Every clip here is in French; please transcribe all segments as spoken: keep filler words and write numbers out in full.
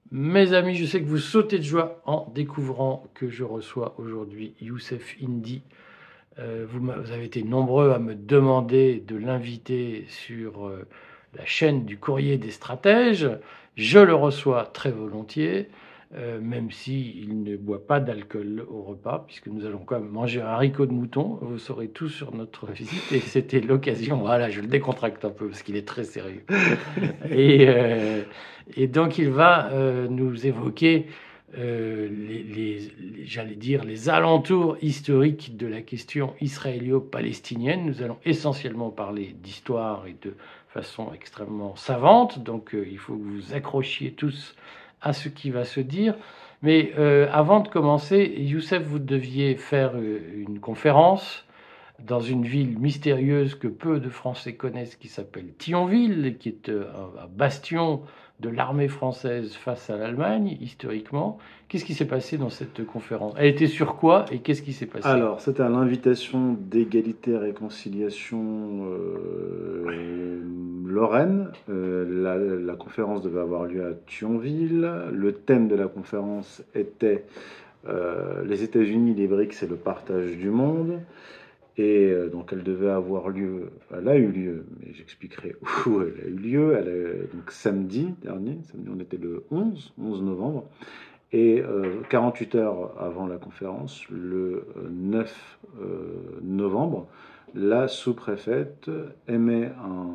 Mes amis, je sais que vous sautez de joie en découvrant que je reçois aujourd'hui Youssef Indy. Euh, vous, vous avez été nombreux à me demander de l'inviter sur euh, la chaîne du Courrier des Stratèges. Je le reçois très volontiers, euh, même s'il ne boit pas d'alcool au repas, puisque nous allons quand même manger un haricot de mouton. Vous saurez tout sur notre visite, et c'était l'occasion. Voilà, je le décontracte un peu, parce qu'il est très sérieux. Et, euh, et donc, il va euh, nous évoquer euh, les, les, les, j'allais dire, les alentours historiques de la question israélo-palestinienne. Nous allons essentiellement parler d'histoire et de façon extrêmement savante. Donc, euh, il faut que vous accrochiez tous à ce qui va se dire. Mais euh, avant de commencer, Youssef, vous deviez faire euh, une conférence dans une ville mystérieuse que peu de Français connaissent, qui s'appelle Thionville, qui est euh, un bastion de l'armée française face à l'Allemagne, historiquement. Qu'est-ce qui s'est passé dans cette conférence? Elle était sur quoi et qu'est-ce qui s'est passé? Alors, c'était à l'invitation d'Égalité et Réconciliation euh, Lorraine. Euh, la, la conférence devait avoir lieu à Thionville. Le thème de la conférence était euh, les États-Unis, les BRICS et le partage du monde. Et euh, donc, elle devait avoir lieu, elle a eu lieu, mais j'expliquerai où elle a eu lieu. Elle a, donc, samedi dernier, samedi, on était le onze novembre. Et euh, quarante-huit heures avant la conférence, le neuf novembre, la sous-préfète émet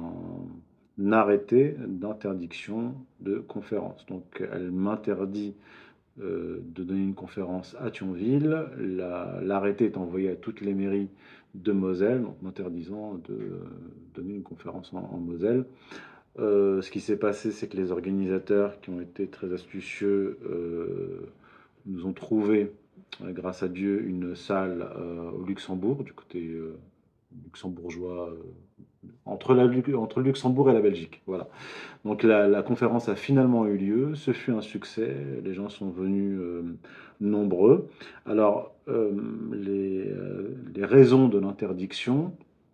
un arrêté d'interdiction de conférence. Donc elle m'interdit euh, de donner une conférence à Thionville. La, l'arrêté est envoyé à toutes les mairies de Moselle, donc m'interdisant de donner une conférence en, en Moselle. Euh, ce qui s'est passé, c'est que les organisateurs, qui ont été très astucieux, euh, nous ont trouvé, euh, grâce à Dieu, une salle euh, au Luxembourg, du côté euh, luxembourgeois, euh, entre, la, entre le Luxembourg et la Belgique. Voilà. Donc la, la conférence a finalement eu lieu, ce fut un succès, les gens sont venus euh, nombreux. Alors, euh, les, euh, les raisons de l'interdiction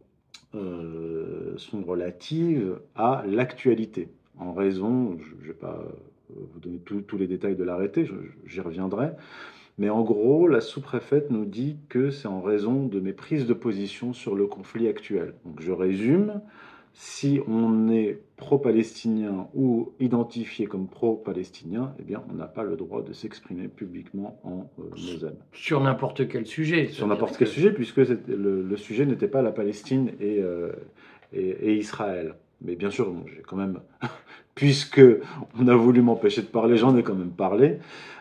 euh, sont relatives à l'actualité. En raison, je ne vais pas vous donner tous les détails de l'arrêté, j'y reviendrai, mais en gros, la sous-préfète nous dit que c'est en raison de mes prises de position sur le conflit actuel. Donc je résume, si on est pro-palestinien ou identifié comme pro-palestinien, eh bien on n'a pas le droit de s'exprimer publiquement en euh, Moselle. Sur n'importe quel sujet. Sur n'importe quel que... sujet, puisque le, le, sujet n'était pas la Palestine et, euh, et, et, Israël. Mais bien sûr, bon, j'ai quand même, puisque on a voulu m'empêcher de parler, j'en ai quand même parlé.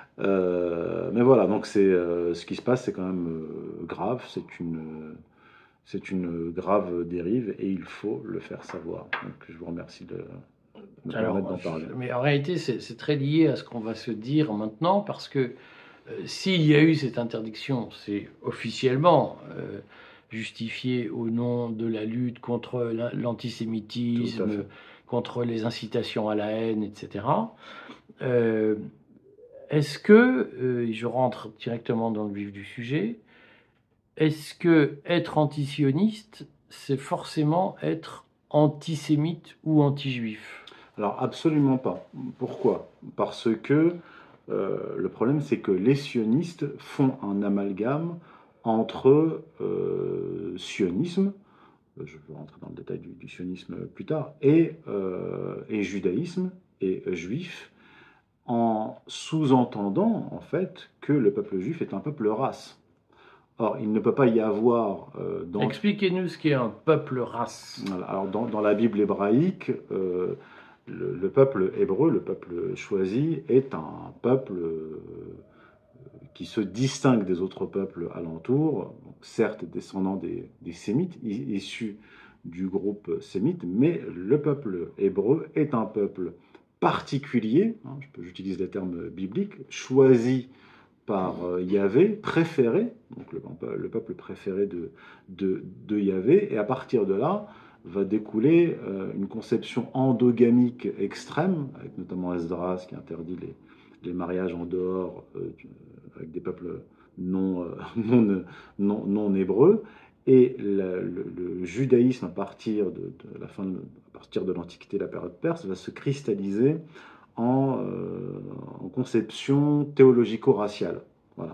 Euh, mais voilà, donc c'est euh, ce qui se passe, c'est quand même euh, grave. C'est une, c'est une grave dérive et il faut le faire savoir. Donc je vous remercie de me permettre d'en parler. Mais en réalité, c'est très lié à ce qu'on va se dire maintenant, parce que euh, s'il y a eu cette interdiction, c'est officiellement euh, justifié au nom de la lutte contre l'antisémitisme, contre les incitations à la haine, et cetera. Euh, est-ce que, euh, je rentre directement dans le vif du sujet, est-ce que être antisioniste, c'est forcément être antisémite ou anti-juif? Alors absolument pas. Pourquoi? Parce que euh, le problème, c'est que les sionistes font un amalgame entre euh, sionisme, je vais rentrer dans le détail du, du sionisme plus tard, et, euh, et judaïsme et juif, en sous-entendant en fait que le peuple juif est un peuple race. Or, il ne peut pas y avoir... Euh, dans... Expliquez-nous ce qu'est un peuple race. Voilà. Alors, dans, dans la Bible hébraïque, euh, le, le peuple hébreu, le peuple choisi, est un peuple euh, qui se distingue des autres peuples alentours, donc, certes descendant des, des sémites, issus du groupe sémite, mais le peuple hébreu est un peuple particulier, hein, j'utilise les termes bibliques, choisi par euh, Yahvé, préféré, donc le, le peuple préféré de, de, de Yahvé, et à partir de là va découler euh, une conception endogamique extrême, avec notamment Esdras qui interdit les, les mariages en dehors euh, avec des peuples non, euh, non, non, non hébreux, et le, le, le judaïsme à partir de, de la fin de, à partir de l'Antiquité, la période perse, va se cristalliser en, euh, en conception théologico-raciale. Voilà.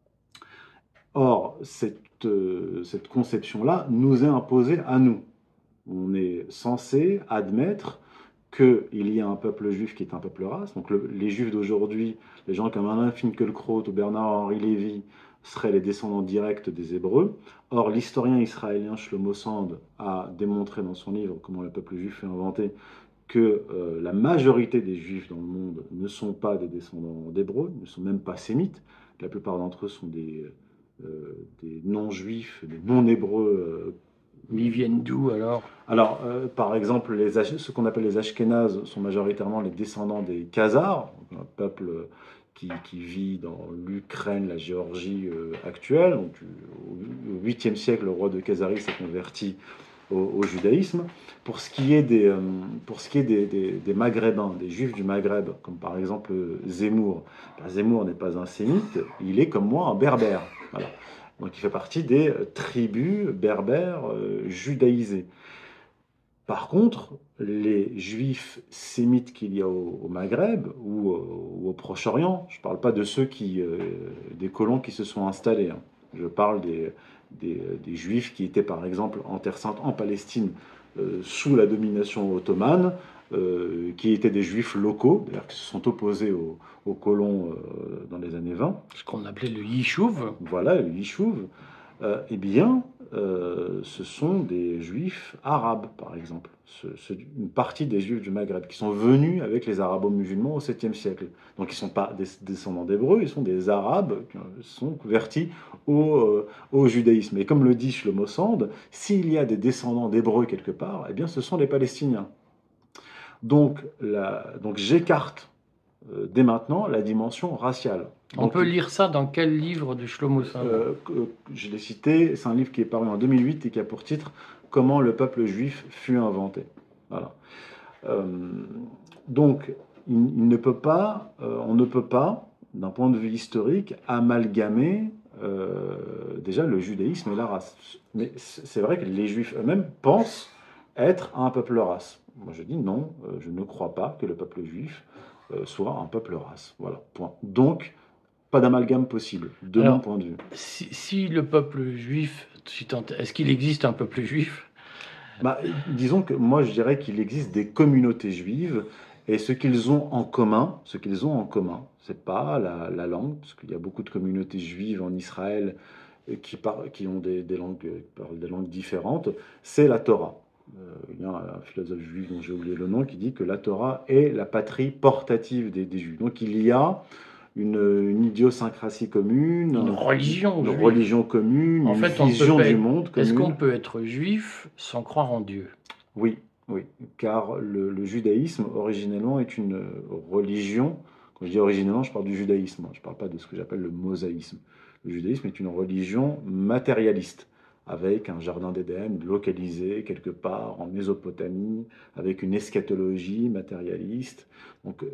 Or, cette, euh, cette conception-là nous est imposée à nous. On est censé admettre qu'il y a un peuple juif qui est un peuple race. Donc le, les juifs d'aujourd'hui, les gens comme Alain Finkielkraut ou Bernard-Henri Lévy, seraient les descendants directs des Hébreux. Or, l'historien israélien Shlomo Sand a démontré dans son livre Comment le peuple juif fut inventé que euh, la majorité des juifs dans le monde ne sont pas des descendants d'Hébreux, ne sont même pas sémites. La plupart d'entre eux sont des, euh, des non-juifs, des non-hébreux. Euh, Ils viennent d'où alors? Alors, euh, par exemple, les, ce qu'on appelle les Ashkénazes sont majoritairement les descendants des Khazars, un peuple qui, qui vit dans l'Ukraine, la Géorgie euh, actuelle. Donc, au huitième siècle, le roi de Khazarie s'est converti au, au judaïsme. Pour ce qui est, des, euh, pour ce qui est des, des, des Maghrébins, des Juifs du Maghreb, comme par exemple Zemmour, ben, Zemmour n'est pas un sémite, il est comme moi un berbère. Voilà. Donc il fait partie des tribus berbères euh, judaïsées. Par contre, les juifs sémites qu'il y a au, au Maghreb ou, ou au Proche-Orient, je ne parle pas de ceux qui, euh, des colons qui se sont installés, hein. Je parle des, des, des juifs qui étaient par exemple en Terre Sainte, en Palestine, euh, sous la domination ottomane, euh, qui étaient des juifs locaux, d'ailleurs qui se sont opposés aux, aux colons euh, dans les années vingt. Ce qu'on appelait le Yishuv. Voilà, le Yishuv. Euh, eh bien, euh, ce sont des juifs arabes, par exemple. Ce, ce, une partie des juifs du Maghreb qui sont venus avec les arabo-musulmans au septième siècle. Donc ils ne sont pas des descendants d'hébreux, ils sont des arabes qui sont convertis au, euh, au judaïsme. Et comme le dit Shlomo Sand, s'il y a des descendants d'hébreux quelque part, eh bien ce sont les Palestiniens. Donc, la, donc j'écarte euh, dès maintenant la dimension raciale. On Donc, peut lire ça dans quel livre de Shlomo Sand? euh, Je l'ai cité, c'est un livre qui est paru en deux mille huit et qui a pour titre « Comment le peuple juif fut inventé ». Voilà. Euh, donc, il, il ne peut pas, euh, on ne peut pas, d'un point de vue historique, amalgamer euh, déjà le judaïsme et la race. Mais c'est vrai que les juifs eux-mêmes pensent être un peuple race. Moi je dis non, euh, je ne crois pas que le peuple juif euh, soit un peuple race. Voilà, point. Donc, pas d'amalgame possible, de Alors, mon point de vue. Si, si le peuple juif, est-ce qu'il existe un peuple juif? Bah, disons que moi je dirais qu'il existe des communautés juives et ce qu'ils ont en commun, ce qu'ils ont en commun, c'est pas la, la langue, parce qu'il y a beaucoup de communautés juives en Israël qui, par, qui ont des, des langues, qui parlent des langues différentes, c'est la Torah. Euh, il y a un philosophe juif dont j'ai oublié le nom qui dit que la Torah est la patrie portative des, des Juifs. Donc il y a une, une idiosyncrasie commune, une religion, une juive. religion commune, en une fait, vision du être, monde commune. Est-ce qu'on peut être juif sans croire en Dieu? Oui, oui, car le, le judaïsme originellement est une religion. Quand je dis originellement, je parle du judaïsme, je ne parle pas de ce que j'appelle le mosaïsme. Le judaïsme est une religion matérialiste, avec un jardin d'Éden localisé quelque part en Mésopotamie, avec une eschatologie matérialiste. Donc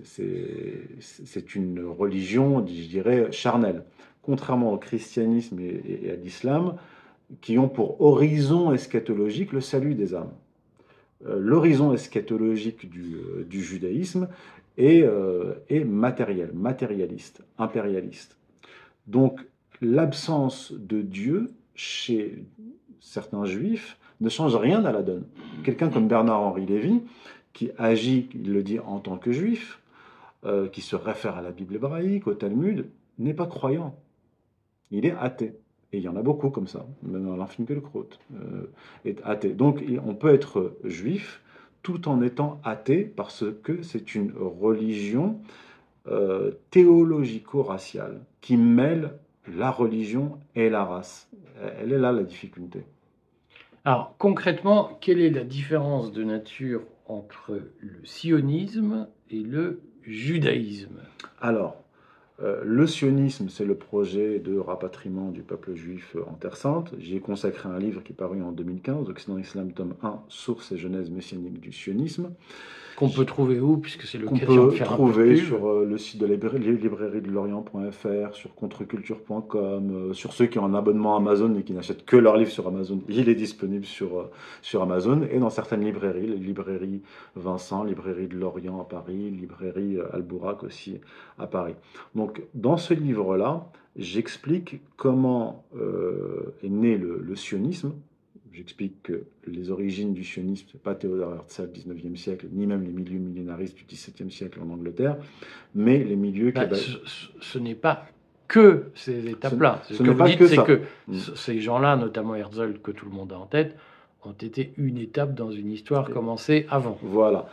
c'est une religion, je dirais, charnelle. Contrairement au christianisme et, et à l'islam, qui ont pour horizon eschatologique le salut des âmes. Euh, L'horizon eschatologique du, euh, du judaïsme est, euh, est matériel, matérialiste, impérialiste. Donc l'absence de Dieu chez certains juifs ne change rien à la donne. Quelqu'un comme Bernard-Henri Lévy, qui agit, il le dit, en tant que juif, euh, qui se réfère à la Bible hébraïque, au Talmud, n'est pas croyant. Il est athée. Et il y en a beaucoup comme ça, même Alain Finkielkraut euh, est athée. Donc on peut être juif tout en étant athée parce que c'est une religion euh, théologico-raciale qui mêle la religion et la race. Elle est là la difficulté. Alors concrètement, quelle est la différence de nature entre le sionisme et le judaïsme? Alors, Euh, le sionisme, c'est le projet de rapatriement du peuple juif en Terre Sainte. J'y ai consacré un livre qui est paru en deux mille quinze, Occident Islam, tome un, Sources et genèse messianique du sionisme. Qu'on peut trouver où, puisque c'est qu'on l'occasion de peut faire un peu de trouver pub. sur euh, le site de la librairie, librairie de l'Orient point F R, sur contreculture point com, euh, sur ceux qui ont un abonnement Amazon et qui n'achètent que leurs livres sur Amazon, il est disponible sur, euh, sur Amazon, et dans certaines librairies, les librairies Vincent, librairie de l'Orient à Paris, librairie euh, Albourak aussi à Paris. Donc dans ce livre-là, j'explique comment euh, est né le, le sionisme. J'explique que les origines du sionisme, ce n'est pas Théodore Herzl, dix-neuvième siècle, ni même les milieux millénaristes du dix-septième siècle en Angleterre, mais les milieux Bah, cabal... ce, ce- ce n'est pas que ces Ce, étapes-là. Ce ce que n'est vous pas dites, que c'est ça. que Mm. c- ces gens-là, notamment Herzl, que tout le monde a en tête, ont été une étape dans une histoire Et commencée avant. voilà.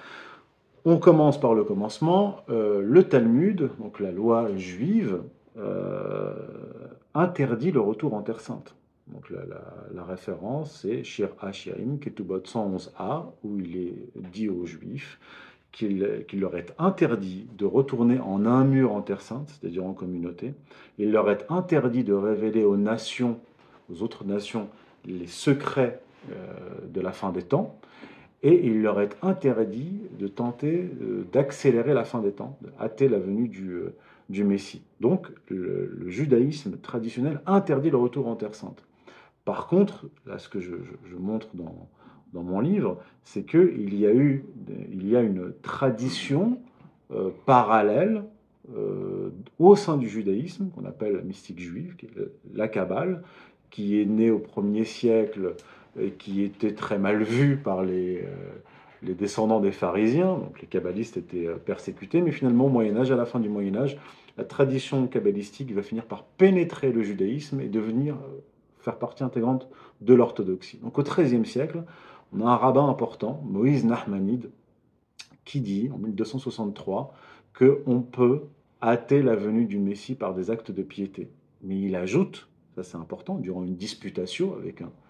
On commence par le commencement. Euh, le Talmud, donc la loi juive, euh, interdit le retour en Terre Sainte. Donc la, la- la référence, c'est Shir HaShirim, Ketubot cent onze a, où il est dit aux Juifs qu'il qu'il leur est interdit de retourner en un mur en Terre Sainte, c'est-à-dire en communauté. Il leur est interdit de révéler aux nations, aux autres nations, les secrets euh, de la fin des temps. Et il leur est interdit de tenter euh, d'accélérer la fin des temps, de hâter la venue du, euh, du Messie. Donc le, le judaïsme traditionnel interdit le retour en Terre Sainte. Par contre, là, ce que je, je- je montre dans, dans mon livre, c'est qu'il y a eu, il y a une tradition euh, parallèle euh, au sein du judaïsme, qu'on appelle la mystique juive, qui est le- la Kabbale, qui est née au premier siècle et qui était très mal vue par les, euh, les descendants des pharisiens. Donc les kabbalistes étaient euh, persécutés, mais finalement, au Moyen-Âge, à la fin du Moyen-Âge, la tradition kabbalistique va finir par pénétrer le judaïsme et devenir euh, faire partie intégrante de l'orthodoxie. Donc au treizième siècle, on a un rabbin important, Moïse Nahmanide, qui dit en mille deux cent soixante-trois qu'on peut hâter la venue du Messie par des actes de piété. Mais il ajoute, ça c'est important, durant une disputation avec un,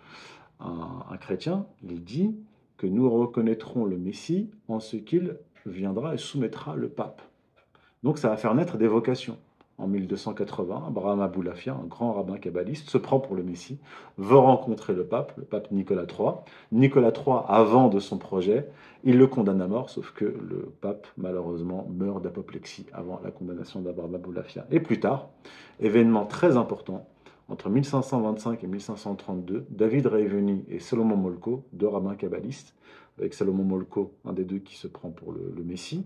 un, un chrétien, il dit que nous reconnaîtrons le Messie en ce qu'il viendra et soumettra le pape. Donc ça va faire naître des vocations. En mille deux cent quatre-vingts, Abraham Aboulafia, un grand rabbin kabbaliste, se prend pour le Messie, veut rencontrer le pape, le pape Nicolas trois. Nicolas trois, avant de son projet, il le condamne à mort, sauf que le pape, malheureusement, meurt d'apoplexie avant la condamnation d'Abraham Aboulafia. Et plus tard, événement très important, entre mille cinq cent vingt-cinq et mille cinq cent trente-deux, David Reiveni et Salomon Molko, deux rabbins kabbalistes, avec Salomon Molko, un des deux qui se prend pour le, le Messie,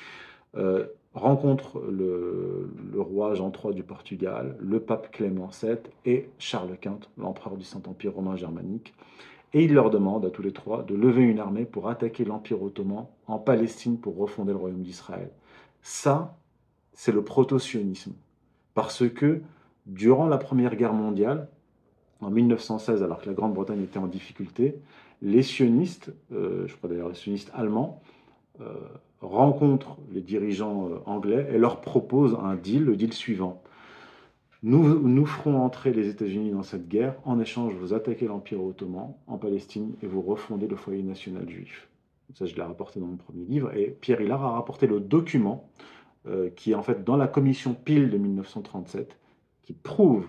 euh, rencontre le, le roi Jean trois du Portugal, le pape Clément sept et Charles Quint, l'empereur du Saint-Empire romain germanique. Et il leur demande à tous les trois de lever une armée pour attaquer l'Empire ottoman en Palestine pour refonder le royaume d'Israël. Ça, c'est le proto-sionisme. Parce que durant la Première Guerre mondiale, en mille neuf cent seize, alors que la Grande-Bretagne était en difficulté, les sionistes, euh, je crois d'ailleurs les sionistes allemands, euh, rencontrent les dirigeants euh, anglais et leur proposent un deal, le deal suivant. Nous, nous ferons entrer les États-Unis dans cette guerre. En échange, vous attaquez l'Empire ottoman en Palestine et vous refondez le foyer national juif. Ça, je l'ai rapporté dans mon premier livre. Et Pierre Hillard a rapporté le document euh, qui est en fait dans la commission Peel de mille neuf cent trente-sept, qui prouve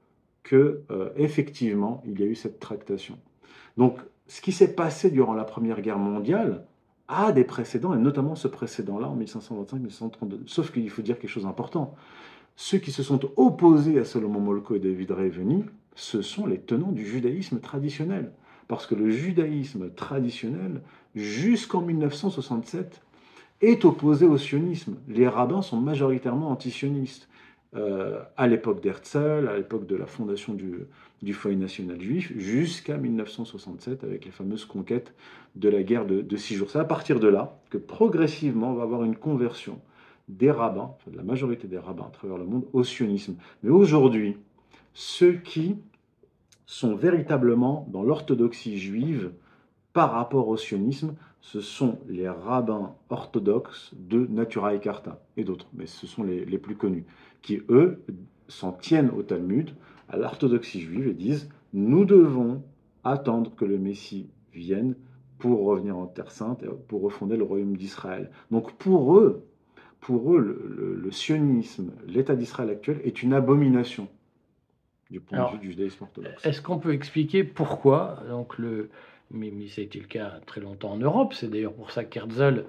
que euh, effectivement, il y a eu cette tractation. Donc, ce qui s'est passé durant la Première Guerre mondiale a des précédents, et notamment ce précédent-là en mille cinq cent vingt-cinq mille cinq cent trente-deux. Sauf qu'il faut dire quelque chose d'important. Ceux qui se sont opposés à Salomon Molko et David Reiveni, ce sont les tenants du judaïsme traditionnel. Parce que le judaïsme traditionnel, jusqu'en mille neuf cent soixante-sept, est opposé au sionisme. Les rabbins sont majoritairement antisionistes. Euh, à l'époque d'Herzl, à l'époque de la fondation du, du foyer national juif, jusqu'à mille neuf cent soixante-sept, avec les fameuses conquêtes de la guerre de, de six jours. C'est à partir de là que progressivement on va avoir une conversion des rabbins, enfin de la majorité des rabbins à travers le monde, au sionisme. Mais aujourd'hui, ceux qui sont véritablement dans l'orthodoxie juive par rapport au sionisme, ce sont les rabbins orthodoxes de Natura Carta et d'autres, mais ce sont les, les plus connus, qui eux s'en tiennent au Talmud, à l'orthodoxie juive et disent nous devons attendre que le Messie vienne pour revenir en Terre Sainte et pour refonder le royaume d'Israël. Donc pour eux, pour eux, le, le, le sionisme, l'État d'Israël actuel est une abomination du point Alors, de vue du judaïsme orthodoxe. est-ce qu'on peut expliquer pourquoi donc le, mais, mais ça a été le cas très longtemps en Europe, c'est d'ailleurs pour ça qu'Herzl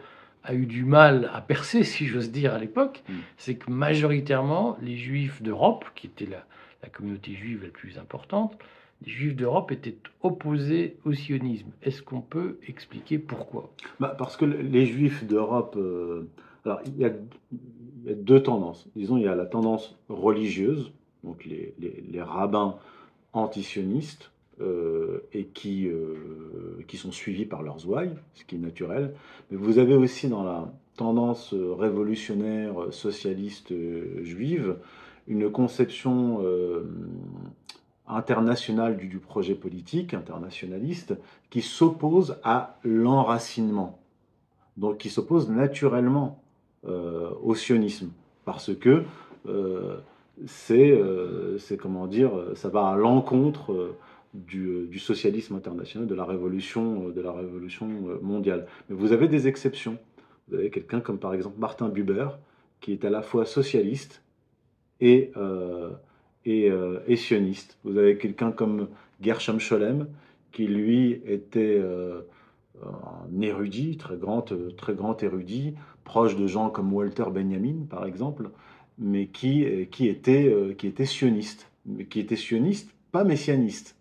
a eu du mal à percer, si j'ose dire, à l'époque, Mm. c'est que majoritairement, les Juifs d'Europe, qui était la, la communauté juive la plus importante, les Juifs d'Europe étaient opposés au sionisme. Est-ce qu'on peut expliquer pourquoi? Bah, parce que les Juifs d'Europe, euh, alors il y a, il y a deux tendances. Disons, il y a la tendance religieuse, donc les, les- les rabbins antisionistes, euh, et qui, euh, qui sont suivis par leurs ouailles, ce qui est naturel. Mais vous avez aussi dans la tendance euh, révolutionnaire, euh, socialiste euh, juive, une conception euh, internationale du, du projet politique, internationaliste, qui s'oppose à l'enracinement, donc qui s'oppose naturellement euh, au sionisme, parce que euh, c'est, euh, c'est comment dire, ça va à l'encontre euh, du, du socialisme international, de la révolution, euh, de la révolution euh, mondiale. Mais vous avez des exceptions. Vous avez quelqu'un comme par exemple Martin Buber, qui est à la fois socialiste et, euh, et, euh, et sioniste. Vous avez quelqu'un comme Gershom Scholem, qui lui était euh, un érudit, très grand, très grand érudit, proche de gens comme Walter Benjamin, par exemple, mais qui, qui, était, euh, qui était sioniste. Mais qui était sioniste, pas messianiste.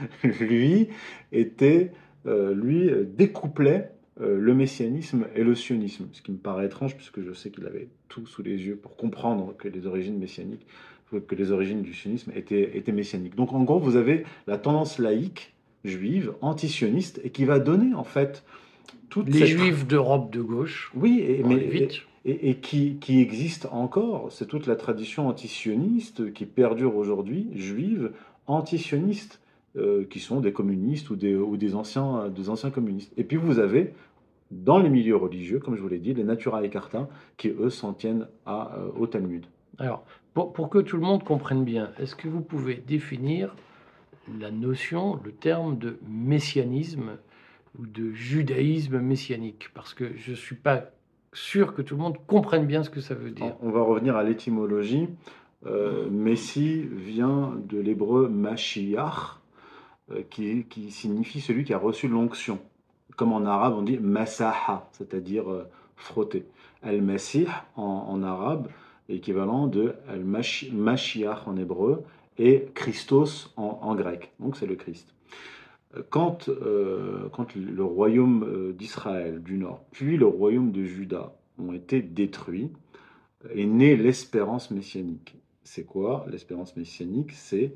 lui, était, euh, lui découplait euh, le messianisme et le sionisme, ce qui me paraît étrange, puisque je sais qu'il avait tout sous les yeux pour comprendre que les origines messianiques, que les origines du sionisme étaient, étaient messianiques. Donc en gros, vous avez la tendance laïque juive, antisioniste, et qui va donner en fait toute Les cette... Juifs d'Europe de gauche, Oui, et, pour mais, aller vite. et, et- et qui, qui existe encore. C'est toute la tradition antisioniste qui perdure aujourd'hui, juive, antisioniste, euh, qui sont des communistes ou des, ou des anciens, des anciens communistes. Et puis vous avez, dans les milieux religieux, comme je vous l'ai dit, les Naturae Carta, qui eux s'en tiennent à, euh, au Talmud. Alors, pour, pour que tout le monde comprenne bien, est-ce que vous pouvez définir la notion, le terme de messianisme ou de judaïsme messianique? Parce que je ne suis pas sûr que tout le monde comprenne bien ce que ça veut dire. On va revenir à l'étymologie. Euh, Messie vient de l'hébreu Mashiach, euh, qui, qui signifie celui qui a reçu l'onction. Comme en arabe, on dit masaha, c'est-à-dire euh, frotter. Al-Masih en, en arabe, équivalent de Al-Mashiach en hébreu, et Christos en, en grec. Donc c'est le Christ. Quand, euh, quand le royaume euh, d'Israël du Nord, puis le royaume de Juda ont été détruits, est née l'espérance messianique. C'est quoi l'espérance messianique? C'est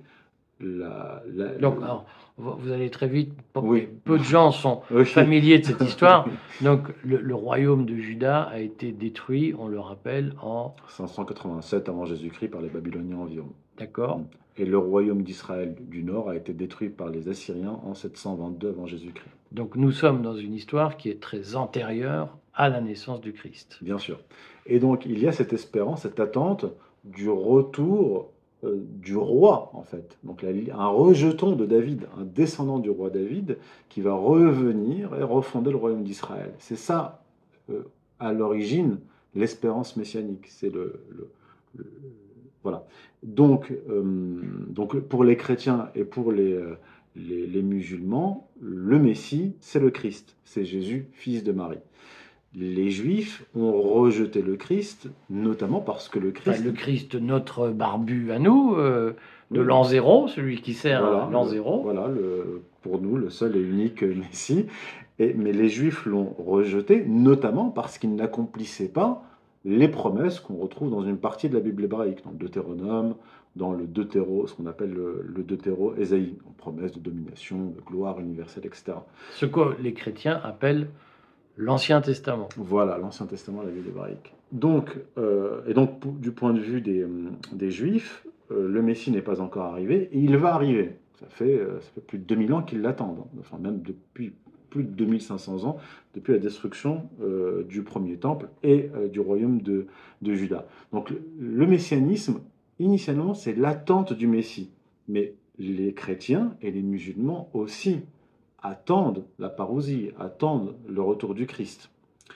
la, la- Donc, le- alors, vous allez très vite. Oui. Peu de gens sont Oui. familiers de cette histoire. Donc, le, le royaume de Juda a été détruit, on le rappelle, en... cinq cent quatre-vingt-sept avant Jésus-Christ par les Babyloniens environ. D'accord. Et le royaume d'Israël du Nord a été détruit par les Assyriens en sept cent vingt-deux avant Jésus-Christ. Donc, nous sommes dans une histoire qui est très antérieure à la naissance du Christ. Bien sûr. Et donc, il y a cette espérance, cette attente du retour euh, du roi, en fait. Donc, la- un rejeton de David, un descendant du roi David, qui va revenir et refonder le royaume d'Israël. C'est ça, euh, à l'origine, l'espérance messianique. C'est le, le- le- voilà. Donc, euh, donc, pour les chrétiens et pour les, euh, les, les musulmans, le Messie, c'est le Christ. C'est Jésus, fils de Marie. Les Juifs ont rejeté le Christ, notamment parce que le Christ... Enfin, le Christ, notre barbu à nous, euh, de Oui. l'an zéro, celui qui sert Voilà, à l'an le- zéro. Voilà, le- pour nous, le seul et unique Messie. Et, mais les Juifs l'ont rejeté, notamment parce qu'il n'accomplissait pas les promesses qu'on retrouve dans une partie de la Bible hébraïque, dans le Deutéronome, dans le Deutéro, ce qu'on appelle le, le Deutéro Ésaïe, promesse de domination, de gloire universelle, et cetera. Ce que les chrétiens appellent l'Ancien Testament. Voilà, l'Ancien Testament, la Bible hébraïque. Donc, euh, et donc, pour- du point de vue des, des Juifs, euh, le Messie n'est pas encore arrivé, et il va arriver. Ça fait, euh, ça fait plus de deux mille ans qu'ils l'attendent, hein. Enfin même depuis plus de deux mille cinq cents ans, depuis la destruction euh, du premier temple et euh, du royaume de, de Juda. Donc le, le messianisme, initialement, c'est l'attente du Messie. Mais les chrétiens et les musulmans aussi attendent la parousie, attendent le retour du Christ.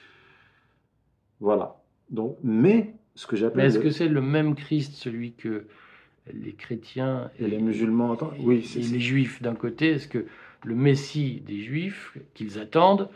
Voilà. Donc, mais ce que Mais j'appelle est-ce le- que c'est le même Christ, celui que les chrétiens et les musulmans attendent, oui, c'est et c'est- les juifs d'un côté? Est-ce que le Messie des juifs qu'ils attendent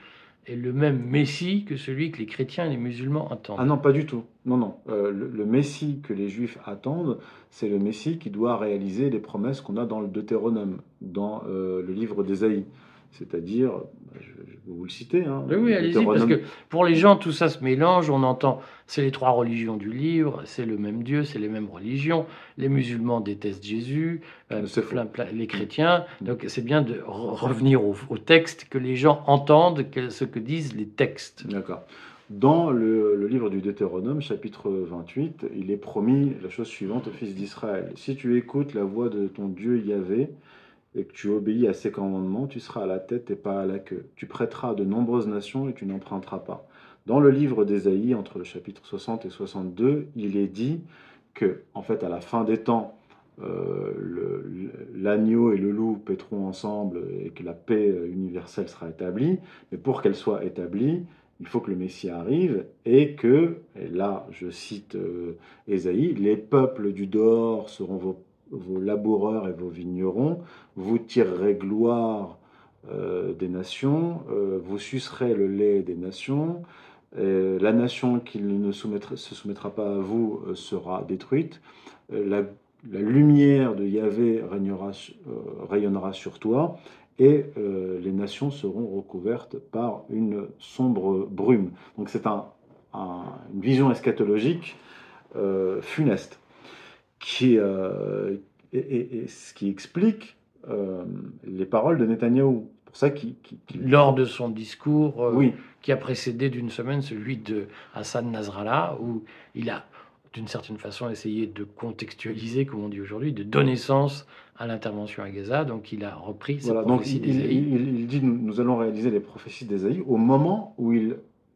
est le même Messie que celui que les chrétiens et les musulmans attendent. Ah non, pas du tout. Non, non. Euh, le, le Messie que les Juifs attendent, c'est le Messie qui doit réaliser les promesses qu'on a dans le Deutéronome, dans euh, le livre d'Ésaïe. C'est-à-dire, je, je vais vous le citer, hein, Oui, oui, le allez-y, parce Deutéronome. que pour les gens, tout ça se mélange. On entend, c'est les trois religions du livre, c'est le même Dieu, c'est les mêmes religions. Les musulmans détestent Jésus, euh, C'est faux. plein, plein, les chrétiens. Mm. Donc c'est bien de re- revenir au, au texte, que les gens entendent que- ce que disent les textes. D'accord. Dans le, le livre du Deutéronome, chapitre vingt-huit, il est promis la chose suivante aux fils d'Israël. Si tu écoutes la voix de ton Dieu Yahvé et que tu obéis à ses commandements, tu seras à la tête et pas à la queue. Tu prêteras à de nombreuses nations et tu n'emprunteras pas. Dans le livre d'Ésaïe, entre le chapitre soixante et soixante-deux, il est dit que, en fait, à la fin des temps, euh, le- l'agneau et le loup paîtront ensemble et que la paix universelle sera établie. Mais pour qu'elle soit établie, il faut que le Messie arrive et que, et là je cite euh, Ésaïe, les peuples du dehors seront vos, vos laboureurs et vos vignerons, vous tirerez gloire euh, des nations, euh, vous sucerez le lait des nations, euh, la nation qui ne soumettra- se soumettra pas à vous euh, sera détruite, euh, la, la lumière de Yahvé régnera, euh, rayonnera sur toi, et euh, les nations seront recouvertes par une sombre brume. Donc c'est un, un, une vision eschatologique euh, funeste, qui, euh, et, et, et ce qui explique euh, les paroles de Netanyahou. Pour ça qu'il, qu'il, qu'il Lors prend... de son discours euh, Oui, qui a précédé d'une semaine celui de Hassan Nasrallah, où il a d'une certaine façon essayé de contextualiser, comme on dit aujourd'hui, de donner sens à l'intervention à Gaza. Donc il a repris cette voilà. Donc prophétie il, il, d'Ésaïe. il, il dit nous, nous allons réaliser les prophéties d'Ésaïe au moment où il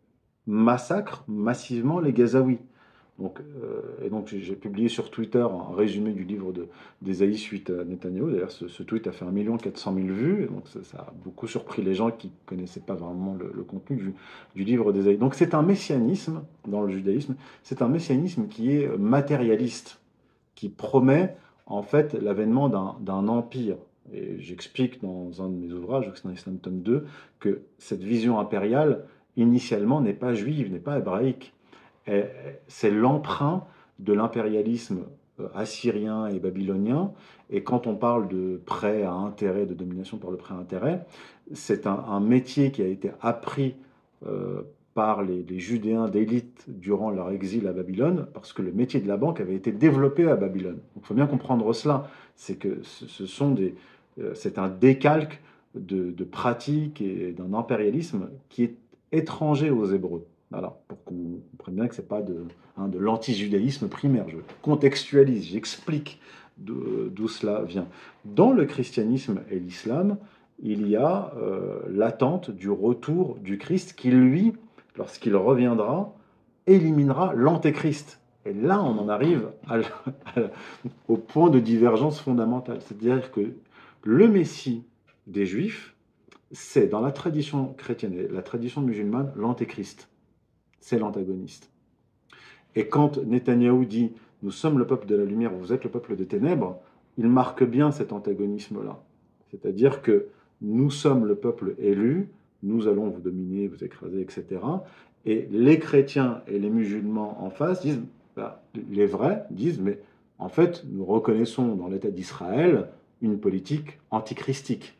massacre massivement les Gazaouis. Donc, euh, et donc j'ai publié sur Twitter un résumé du livre de, d'Ésaïe suite à Netanyahou. D'ailleurs, ce, ce tweet a fait un million quatre cent mille vues. Et donc ça, ça a beaucoup surpris les gens qui ne connaissaient pas vraiment le, le contenu du, du livre d'Ésaïe. Donc c'est un messianisme dans le judaïsme. C'est un messianisme qui est matérialiste, qui promet en fait l'avènement d'un, d'un empire. Et j'explique dans un de mes ouvrages, dans Islam tome deux, que cette vision impériale, initialement, n'est pas juive, n'est pas hébraïque. Et c'est l'emprunt de l'impérialisme euh, assyrien et babylonien. Et quand on parle de prêt à intérêt, de domination par le prêt à intérêt, c'est un, un métier qui a été appris euh, par les, les Judéens d'élite durant leur exil à Babylone, parce que le métier de la banque avait été développé à Babylone. Il faut bien comprendre cela, c'est que ce, ce sont des, euh, c'est un décalque de, de pratiques et d'un impérialisme qui est étranger aux Hébreux. Voilà, pour qu'on comprenne bien que ce n'est pas de, hein, de l'anti-judaïsme primaire. Je contextualise, j'explique d'où cela vient. Dans le christianisme et l'islam, il y a euh, l'attente du retour du Christ qui, lui, lorsqu'il reviendra, éliminera l'antéchrist. Et là, on en arrive à, à, au point de divergence fondamentale. C'est-à-dire que le Messie des Juifs, c'est dans la tradition chrétienne et la tradition musulmane l'antéchrist. C'est l'antagoniste. Et quand Netanyahou dit « Nous sommes le peuple de la lumière, vous êtes le peuple des ténèbres », il marque bien cet antagonisme-là. C'est-à-dire que nous sommes le peuple élu, nous allons vous dominer, vous écraser, et cetera. Et les chrétiens et les musulmans en face disent, bah, les vrais disent, mais en fait, nous reconnaissons dans l'État d'Israël une politique antichristique.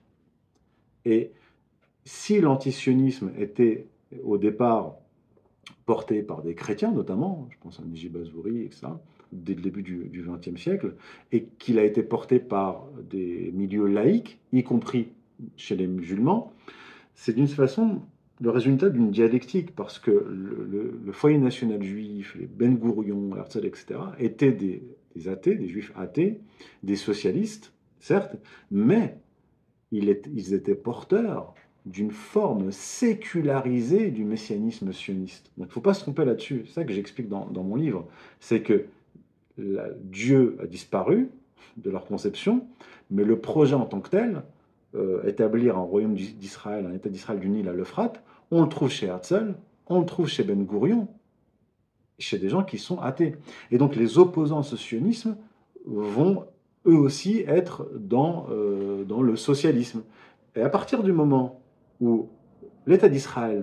Et si l'antisionisme était au départ porté par des chrétiens notamment, je pense à Néji Bazouri, et cetera, dès le début du vingtième siècle, et qu'il a été porté par des milieux laïcs, y compris chez les musulmans, c'est d'une façon le résultat d'une dialectique, parce que le, le, le foyer national juif, les Ben Gourion, Herzl, et cetera, étaient des, des athées, des juifs athées, des socialistes, certes, mais ils étaient, ils étaient porteurs d'une forme sécularisée du messianisme sioniste. Donc il ne faut pas se tromper là-dessus. C'est ça que j'explique dans, dans mon livre. C'est que la, Dieu a disparu de leur conception, mais le projet en tant que tel, euh, établir un royaume d'Israël, un État d'Israël du Nil à l'Euphrate, on le trouve chez Herzl, on le trouve chez Ben Gourion, chez des gens qui sont athées. Et donc les opposants au sionisme vont eux aussi être dans, euh, dans le socialisme. Et à partir du moment où l'État d'Israël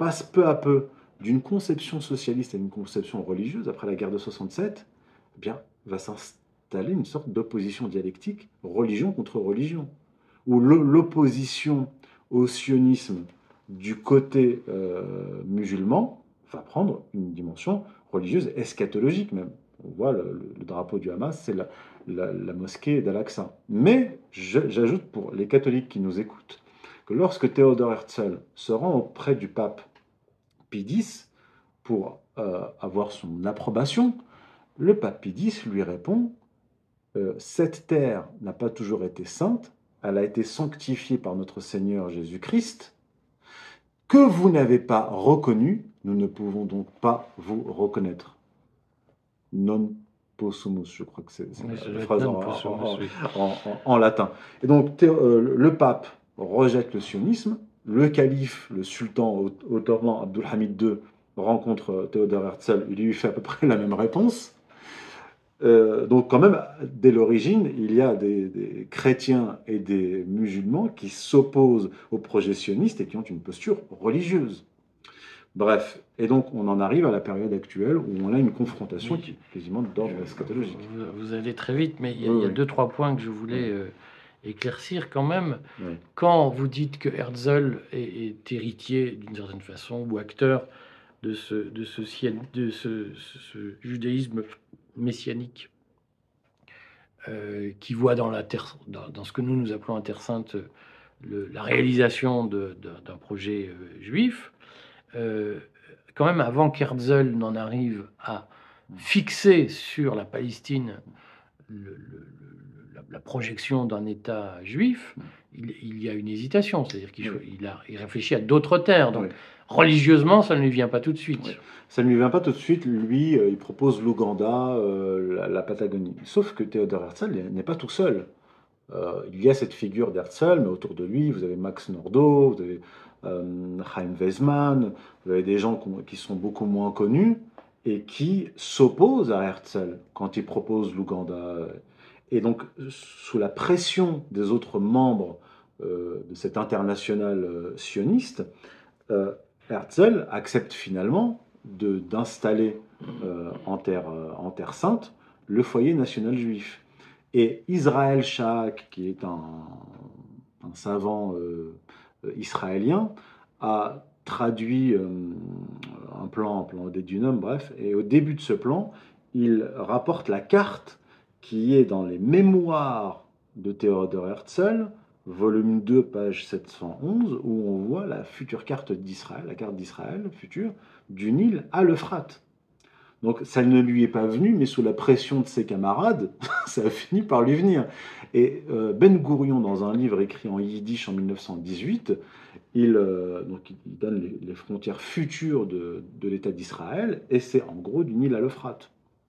passe peu à peu d'une conception socialiste à une conception religieuse, après la guerre de soixante-sept, eh bien, va s'installer une sorte d'opposition dialectique, religion contre religion, où l'opposition au sionisme du côté euh, musulman va prendre une dimension religieuse, eschatologique même. On voit le, le drapeau du Hamas, c'est la, la, la mosquée d'Al-Aqsa. Mais j'ajoute pour les catholiques qui nous écoutent que lorsque Théodore Herzl se rend auprès du pape Pie X pour euh, avoir son approbation, le pape Pie X lui répond euh, « Cette terre n'a pas toujours été sainte, elle a été sanctifiée par notre Seigneur Jésus-Christ, que vous n'avez pas reconnu, nous ne pouvons donc pas vous reconnaître. » Non possumus, je crois que c'est oui, la phrase en, possumus, en, oui. en, en, en latin. Et donc euh, le pape rejette le sionisme, le calife, le sultan ottoman Abdulhamid deux rencontre Théodore Herzl, il lui fait à peu près la même réponse. Euh, donc quand même, dès l'origine, il y a des, des chrétiens et des musulmans qui s'opposent au projet sioniste et qui ont une posture religieuse. Bref, et donc on en arrive à la période actuelle où on a une confrontation Oui. qui est quasiment d'ordre eschatologique. Vous, vous allez très vite, mais il y a, Oui, il y a oui. deux, trois points que je voulais Oui. euh, éclaircir quand même. Oui. Quand vous dites que Herzl est, est héritier d'une certaine façon ou acteur de ce, de ce, de ce, ce, ce judaïsme messianique euh, qui voit dans, la terre, dans, dans ce que nous nous appelons la Terre Sainte le, la réalisation d'un projet euh, juif, euh, quand même avant qu'Herzl n'en arrive à fixer sur la Palestine le, le, la, la projection d'un État juif, il, il y a une hésitation, c'est-à-dire qu'il Oui. il a, il réfléchit à d'autres terres. Donc, Oui. religieusement, ça ne lui vient pas tout de suite. Oui. Ça ne lui vient pas tout de suite. Lui, euh, il propose l'Ouganda, euh, la, la Patagonie. Sauf que Théodore Herzl n'est pas tout seul. Euh, il y a cette figure d'Herzl, mais autour de lui, vous avez Max Nordau, vous avez euh, Chaim Weizmann, vous avez des gens qui sont beaucoup moins connus et qui s'opposent à Herzl quand il propose l'Ouganda. Et donc, sous la pression des autres membres euh, de cette internationale euh, sioniste, euh, Herzl accepte finalement d'installer euh, en, terre, euh, en Terre Sainte le foyer national juif. Et Israël Shahak, qui est un, un savant euh, israélien, a traduit euh, un plan, un plan d'Edunum, bref, et au début de ce plan, il rapporte la carte qui est dans les mémoires de Théodore Herzl, volume deux, page sept cent onze, où on voit la future carte d'Israël, la carte d'Israël future, du Nil à l'Euphrate. Donc ça ne lui est pas venu, mais sous la pression de ses camarades, ça a fini par lui venir. Et euh, Ben Gourion, dans un livre écrit en yiddish en mille neuf cent dix-huit, il, euh, donc, il donne les, les frontières futures de, de l'État d'Israël, et c'est en gros du Nil à l'Euphrate.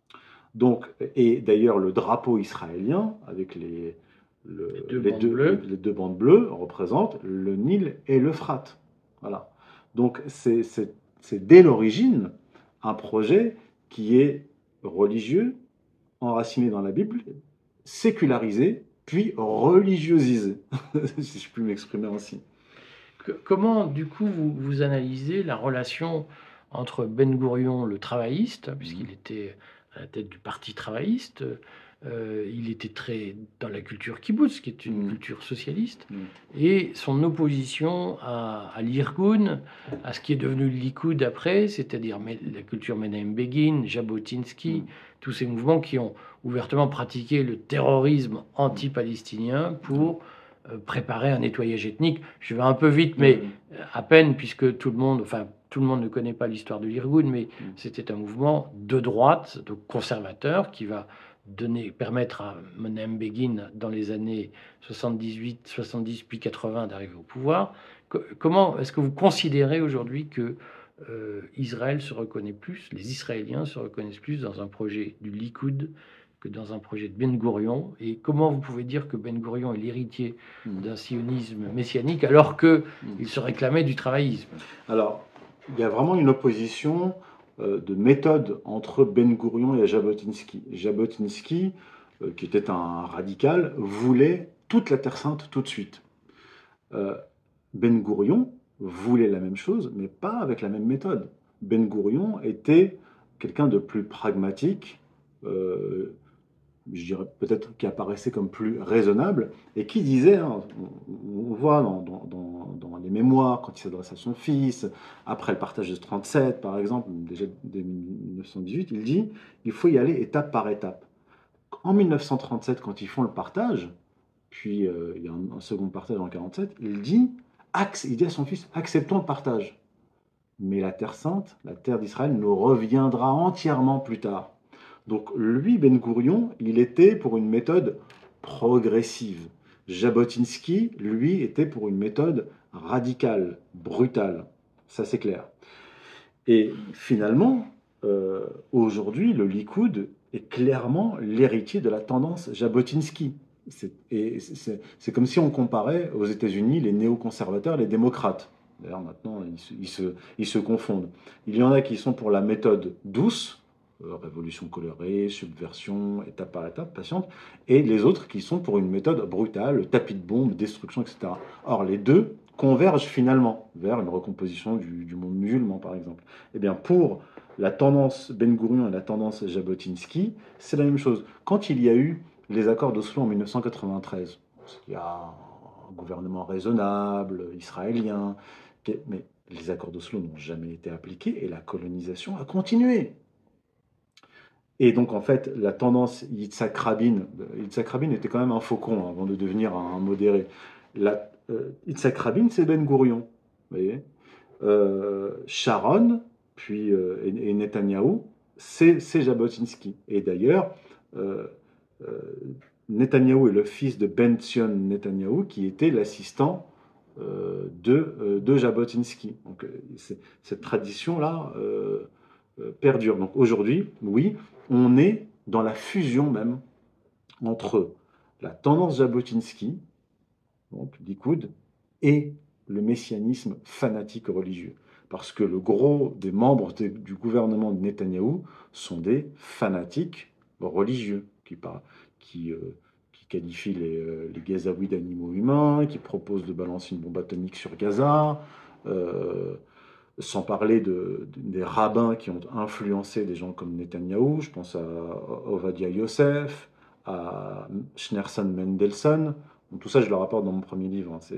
Donc, et d'ailleurs, le drapeau israélien, avec les, le, les, deux, les, bandes deux, bleues. les, les deux bandes bleues, représente le Nil et l'Euphrate. Voilà. Donc c'est dès l'origine un projet qui est religieux, enraciné dans la Bible, sécularisé, puis religiosisé, si je puis m'exprimer ainsi. Comment, du coup, vous, vous analysez la relation entre Ben Gourion, le travailliste, puisqu'il mmh. était à la tête du parti travailliste, euh, il était très dans la culture kibbutz, qui est une mmh. culture socialiste, mmh. et son opposition à, à l'Irgun, à ce qui est devenu le Likoud après, c'est-à-dire la culture Menahem Begin, Jabotinsky, mmh. tous ces mouvements qui ont ouvertement pratiqué le terrorisme anti-palestinien pour mmh. préparer un nettoyage ethnique. Je vais un peu vite, mais mmh. à peine, puisque tout le monde, enfin, tout le monde ne connaît pas l'histoire de l'Irgun, mais mmh. c'était un mouvement de droite, donc conservateur, qui va donner, permettre à Menahem Begin, dans les années soixante-dix-huit, soixante-dix puis quatre-vingts, d'arriver au pouvoir. Comment est-ce que vous considérez aujourd'hui que euh, Israël se reconnaît plus, les Israéliens se reconnaissent plus dans un projet du Likoud que dans un projet de Ben Gourion, et comment vous pouvez dire que Ben Gourion est l'héritier mmh. d'un sionisme messianique alors qu'il mmh. se réclamait du travaillisme? Alors, il y a vraiment une opposition euh, de méthode entre Ben Gourion et Jabotinsky. Jabotinsky, euh, qui était un radical, voulait toute la Terre Sainte tout de suite. Euh, Ben Gourion voulait la même chose, mais pas avec la même méthode. Ben Gourion était quelqu'un de plus pragmatique, euh, je dirais peut-être qui apparaissait comme plus raisonnable, et qui disait, hein, on, on voit dans, dans, dans, dans les mémoires, quand il s'adresse à son fils, après le partage de trente-sept par exemple, déjà dès mille neuf cent dix-huit, il dit, il faut y aller étape par étape. En mille neuf cent trente-sept, quand ils font le partage, puis euh, il y a un, un second partage en quarante-sept, il dit, il dit à son fils, acceptons le partage. Mais la Terre sainte, la terre d'Israël, nous reviendra entièrement plus tard. Donc lui, Ben Gourion, il était pour une méthode progressive. Jabotinsky, lui, était pour une méthode radicale, brutale. Ça, c'est clair. Et finalement, euh, aujourd'hui, le Likoud est clairement l'héritier de la tendance Jabotinsky. C'est, et c'est, c'est comme si on comparait aux États-Unis les néoconservateurs et les démocrates. D'ailleurs, maintenant, ils se, ils, se, ils se confondent. Il y en a qui sont pour la méthode douce, euh, révolution colorée, subversion, étape par étape, patiente, et les autres qui sont pour une méthode brutale, tapis de bombe, destruction, et cetera. Or, les deux convergent finalement vers une recomposition du, du monde musulman, par exemple. Eh bien, pour la tendance Ben Gourion et la tendance Jabotinsky, c'est la même chose. Quand il y a eu les accords d'Oslo en mille neuf cent quatre-vingt-treize, il y a un gouvernement raisonnable, israélien, mais les accords d'Oslo n'ont jamais été appliqués et la colonisation a continué. Et donc, en fait, la tendance Yitzhak Rabin, Yitzhak Rabin était quand même un faucon avant de devenir un modéré. La, euh, Yitzhak Rabin, c'est Ben Gourion. Vous voyez euh, Sharon, puis, euh, et, et Netanyahou, c'est Jabotinsky. Et d'ailleurs, euh, euh, Netanyahou est le fils de Ben Zion Netanyahou, qui était l'assistant euh, de, euh, de Jabotinsky. Donc, cette tradition-là euh, euh, perdure. Donc, aujourd'hui, oui, on est dans la fusion même entre la tendance Jabotinsky, donc Likoud, et le messianisme fanatique religieux. Parce que le gros des membres de, du gouvernement de Netanyahou sont des fanatiques religieux qui, qui, euh, qui qualifient les, euh, les Gazaouis d'animaux humains, qui proposent de balancer une bombe atomique sur Gaza, euh, sans parler de, de, des rabbins qui ont influencé des gens comme Netanyahou, je pense à Ovadia Yosef, à Schneerson Mendelssohn. Donc, tout ça, je le rapporte dans mon premier livre, hein,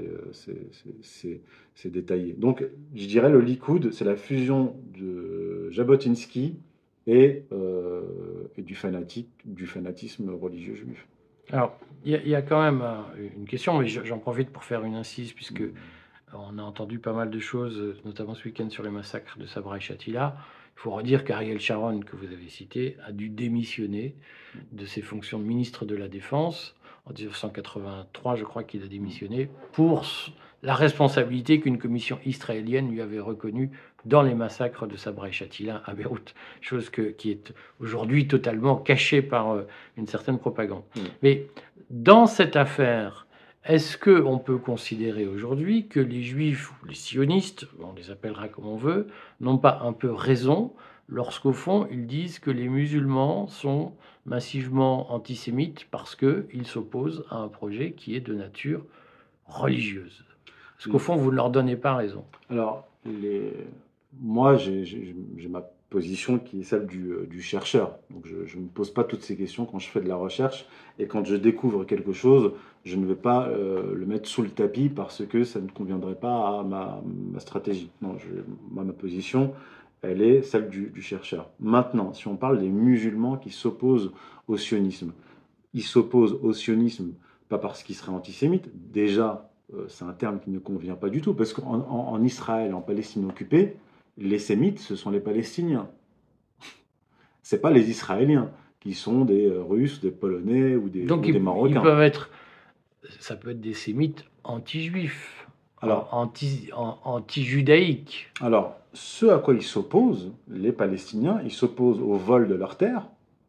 c'est détaillé. Donc, je dirais le Likoud, c'est la fusion de Jabotinsky et, euh, et du, fanatique, du fanatisme religieux juif. Alors, il y, y a quand même euh, une question, mais j'en profite pour faire une incise, puisque on a entendu pas mal de choses, notamment ce week-end sur les massacres de Sabra et Shatila. Il faut redire qu'Ariel Sharon, que vous avez cité, a dû démissionner de ses fonctions de ministre de la Défense. En mille neuf cent quatre-vingt-trois, je crois qu'il a démissionné pour la responsabilité qu'une commission israélienne lui avait reconnue dans les massacres de Sabra et Shatila à Beyrouth, chose que, qui est aujourd'hui totalement cachée par euh, une certaine propagande. Mmh. Mais dans cette affaire, est-ce qu'on peut considérer aujourd'hui que les juifs ou les sionistes, on les appellera comme on veut, n'ont pas un peu raison lorsqu'au fond ils disent que les musulmans sont massivement antisémites parce qu'ils s'opposent à un projet qui est de nature religieuse? Parce qu'au fond, vous ne leur donnez pas raison. Alors, les... moi, j'ai ma position qui est celle du, du chercheur. Donc, je ne me pose pas toutes ces questions quand je fais de la recherche. Et quand je découvre quelque chose, je ne vais pas euh, le mettre sous le tapis parce que ça ne conviendrait pas à ma, ma stratégie. Non, je, moi, ma position, elle est celle du, du chercheur. Maintenant, si on parle des musulmans qui s'opposent au sionisme, ils s'opposent au sionisme pas parce qu'ils seraient antisémites. Déjà, euh, c'est un terme qui ne convient pas du tout, parce qu'en en, en Israël, en Palestine occupée, les sémites, ce sont les Palestiniens. Ce n'est pas les Israéliens qui sont des euh, Russes, des Polonais ou des, Donc ou ils, des Marocains. Ils peuvent être, ça peut être des sémites anti-juifs, alors anti, anti-judaïques. Alors, ce à quoi ils s'opposent, les Palestiniens, ils s'opposent au vol de leurs terres.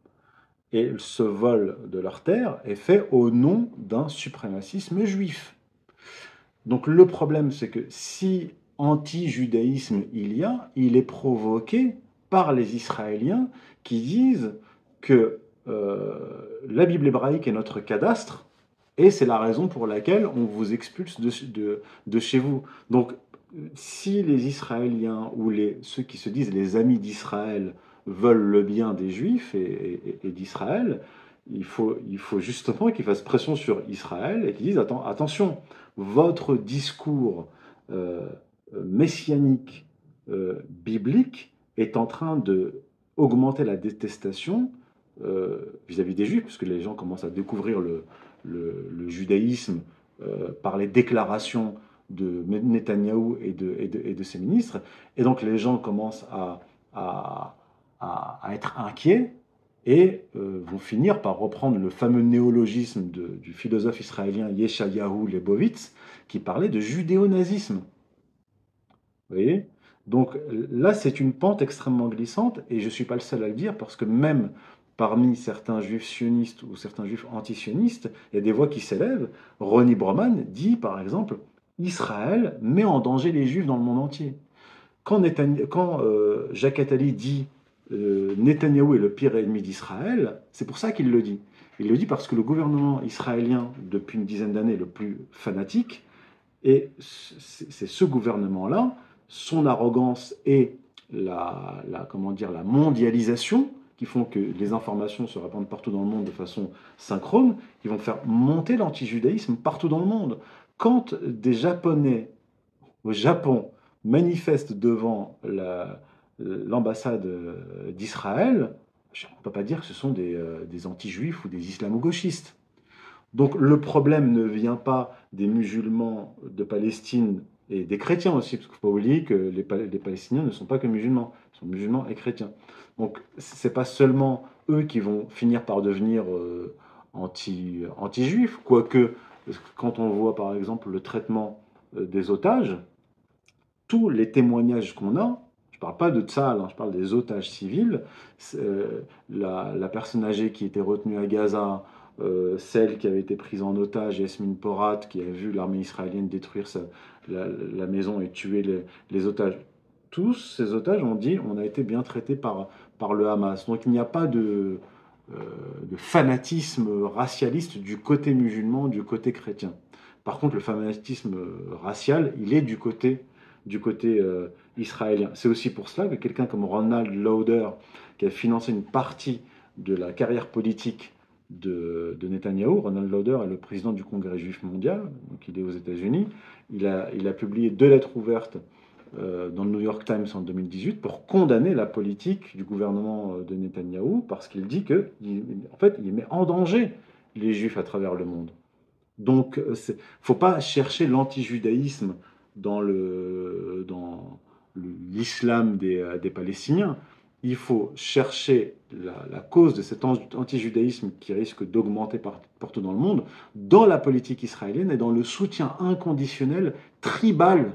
Et ce vol de leurs terres est fait au nom d'un suprémacisme juif. Donc le problème, c'est que si anti-judaïsme il y a, il est provoqué par les Israéliens qui disent que euh, la Bible hébraïque est notre cadastre et c'est la raison pour laquelle on vous expulse de, de, de chez vous. Donc si les Israéliens ou les, ceux qui se disent les amis d'Israël veulent le bien des Juifs et, et- et d'Israël, il faut, il faut justement qu'ils fassent pression sur Israël et qu'ils disent Atten- attention, votre discours euh, messianique, euh, biblique, est en train de augmenter la détestation euh, vis-à-vis des Juifs, parce que les gens commencent à découvrir le, le- le judaïsme euh, par les déclarations de Netanyahou et de, et, de, et de ses ministres. Et donc les gens commencent à, à, à, à être inquiets et euh, vont finir par reprendre le fameux néologisme de, du philosophe israélien Yeshayahu Lebovitz qui parlait de judéo-nazisme. Vous voyez? Donc là, c'est une pente extrêmement glissante et je ne suis pas le seul à le dire parce que même parmi certains juifs sionistes ou certains juifs anti-sionistes, il y a des voix qui s'élèvent. Ronnie Broman dit par exemple Israël met en danger les juifs dans le monde entier. Quand, Netanyahu, quand euh, Jacques Attali dit euh, Netanyahou est le pire ennemi d'Israël, c'est pour ça qu'il le dit. Il le dit parce que le gouvernement israélien, depuis une dizaine d'années, est le plus fanatique, et c'est ce gouvernement-là, son arrogance et la, la, comment dire, la mondialisation, qui font que les informations se répandent partout dans le monde de façon synchrone, qui vont faire monter l'antijudaïsme partout dans le monde. Quand des Japonais au Japon manifestent devant la- l'ambassade d'Israël, on ne peut pas dire que ce sont des, euh, des anti-juifs ou des islamo-gauchistes. Donc le problème ne vient pas des musulmans de Palestine et des chrétiens aussi, parce qu'il ne faut pas oublier que les, les Palestiniens ne sont pas que musulmans, ils sont musulmans et chrétiens. Donc ce n'est pas seulement eux qui vont finir par devenir euh, anti, anti-juifs, quoique quand on voit par exemple le traitement euh, des otages, tous les témoignages qu'on a, je ne parle pas de Tsahal, hein, je parle des otages civils, euh, la, la personne âgée qui était retenue à Gaza, euh, celle qui avait été prise en otage, Yasmin Porat, qui a vu l'armée israélienne détruire sa, la, la, maison et tuer les, les, otages. Tous ces otages ont dit on a été bien traités par, par le Hamas. Donc il n'y a pas de, euh, de fanatisme racialiste du côté musulman, du côté chrétien. Par contre, le fanatisme racial, il est du côté, du côté euh, israélien. C'est aussi pour cela que quelqu'un comme Ronald Lauder, qui a financé une partie de la carrière politique de, de Netanyahou. Ronald Lauder est le président du Congrès juif mondial, donc il est aux États-Unis. Il a, il a publié deux lettres ouvertes euh, dans le New York Times en deux mille dix-huit pour condamner la politique du gouvernement de Netanyahou parce qu'il dit que, il, en fait, il met en danger les juifs à travers le monde. Donc, il ne faut pas chercher l'antijudaïsme dans le, dans l'islam des, des Palestiniens. Il faut chercher la, la cause de cet antijudaïsme qui risque d'augmenter par, partout dans le monde, dans la politique israélienne et dans le soutien inconditionnel, tribal,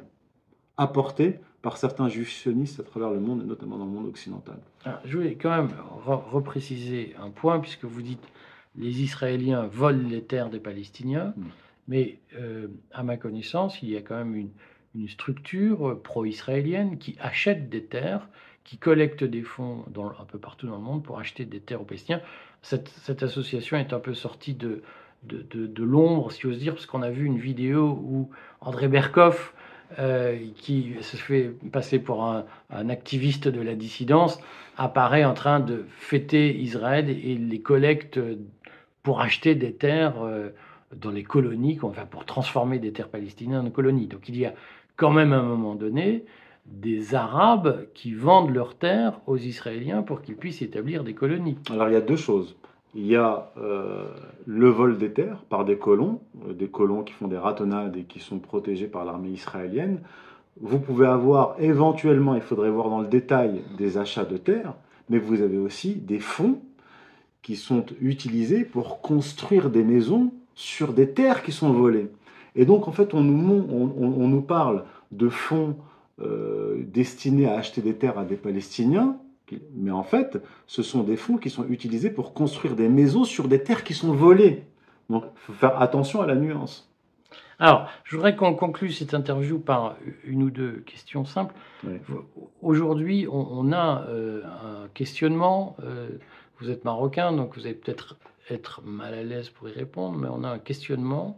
apporté par certains juifs sionistes à travers le monde, et notamment dans le monde occidental. Alors, je voulais quand même re repréciser un point, puisque vous dites les Israéliens volent les terres des Palestiniens, mmh. mais euh, à ma connaissance, il y a quand même une, une structure pro-israélienne qui achète des terres, qui collecte des fonds dans, un peu partout dans le monde pour acheter des terres aux Palestiniens. Cette, cette association est un peu sortie de, de, de, de l'ombre, si j'ose dire, parce qu'on a vu une vidéo où André Berkoff, Euh, qui se fait passer pour un, un activiste de la dissidence, apparaît en train de fêter Israël et les collecte pour acheter des terres euh, dans les colonies, enfin pour transformer des terres palestiniennes en colonies. Donc il y a quand même à un moment donné des Arabes qui vendent leurs terres aux Israéliens pour qu'ils puissent établir des colonies. Alors il y a deux choses. Il y a euh, le vol des terres par des colons, euh, des colons qui font des ratonnades et qui sont protégés par l'armée israélienne. Vous pouvez avoir éventuellement, il faudrait voir dans le détail, des achats de terres, mais vous avez aussi des fonds qui sont utilisés pour construire des maisons sur des terres qui sont volées. Et donc en fait on nous, on, on, on nous parle de fonds euh, destinés à acheter des terres à des Palestiniens, mais en fait, ce sont des fonds qui sont utilisés pour construire des maisons sur des terres qui sont volées. Donc, il faut faire attention à la nuance. Alors, je voudrais qu'on conclue cette interview par une ou deux questions simples. Oui. Aujourd'hui, on, on a euh, un questionnement. Euh, vous êtes marocain, donc vous allez peut-être être mal à l'aise pour y répondre, mais on a un questionnement